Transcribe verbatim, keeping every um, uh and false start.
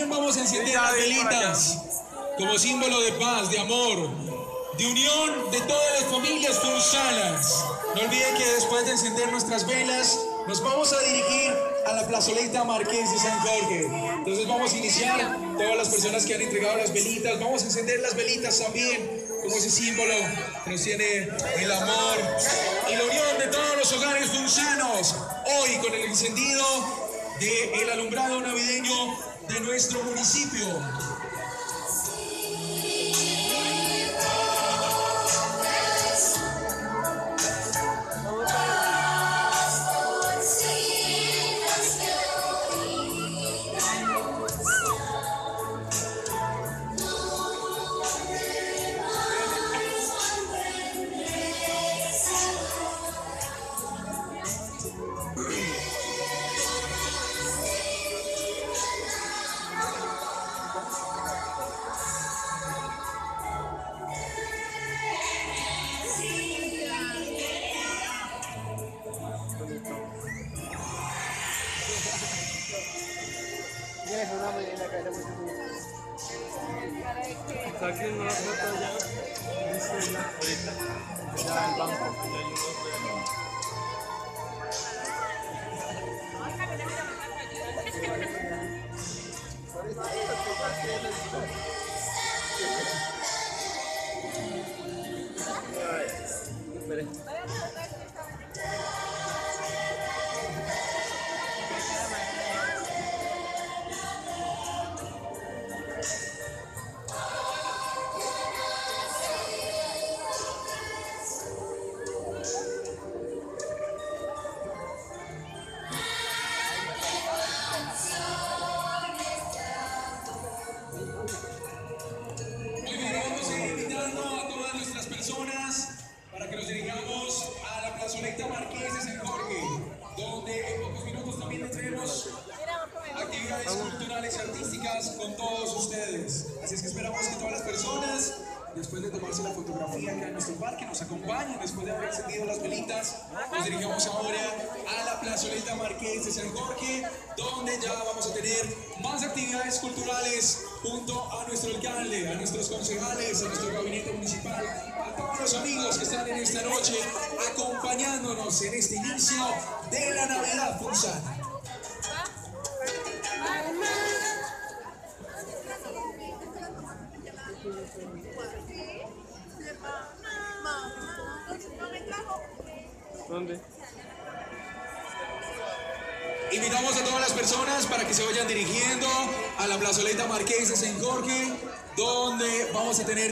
vamos a encender las velitas como símbolo de paz, de amor, de unión de todas las familias funzanas. No olviden que después de encender nuestras velas, nos vamos a dirigir a la plazoleta Marqués de San Jorge. Entonces vamos a iniciar, todas las personas que han entregado las velitas, vamos a encender las velitas también, como ese símbolo que nos tiene el amor y la unión de todos los hogares funzanos. Hoy con el encendido del alumbrado navideño de nuestro municipio. Saquen una foto ya, dice ya, ahorita, ya el banco, ya hay unos para que nos dirigamos a la plazoleta Marqués de San Jorge, donde en pocos minutos también tendremos actividades culturales y artísticas con todos ustedes. Así es que esperamos que todas las personas, después de tomarse la fotografía acá en nuestro parque, nos acompañen. Después de haber encendido las velitas, nos dirigimos ahora a la plazoleta Marqués de San Jorge, donde ya vamos a tener más actividades culturales junto a nuestro alcalde, a nuestros concejales, a nuestro gabinete municipal, a todos los amigos que están en esta noche acompañándonos en este inicio de la Navidad funzana. ¿Dónde? Invitamos a todas las personas para que se vayan dirigiendo a la plazoleta Marqués de San Jorge, donde vamos a tener